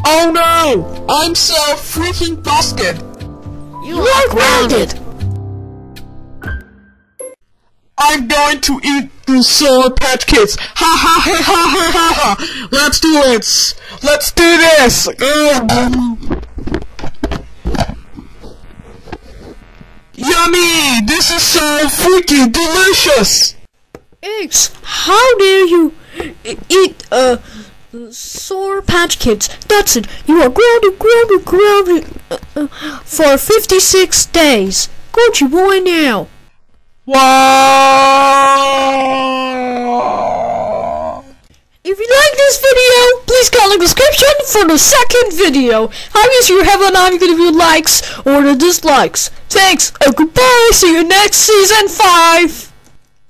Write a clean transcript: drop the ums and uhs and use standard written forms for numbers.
Oh no! I'm so freaking busted! You are grounded! I'm going to eat the Sour Patch Kids! Ha ha ha ha ha ha ha! Let's do it! Let's do this! Yummy! This is so freaking delicious! Eggs, how dare you eat, Sour Patch Kids? That's it. You are grounded, for 56 days. Go to boy now. Wow! If you like this video, please click the description for the second video. Obviously, you have an option if you likes or the dislikes. Thanks, and goodbye. See you next season 5.